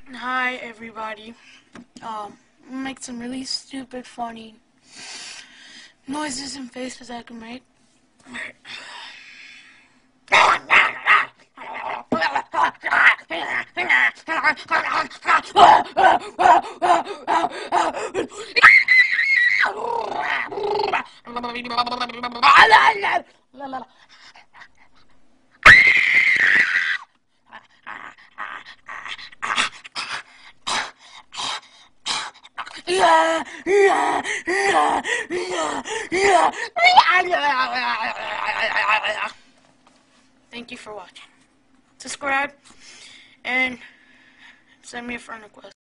Hi everybody. Make some really stupid, funny noises and faces I can make. Thank you for watching. Subscribe and send me a friend request.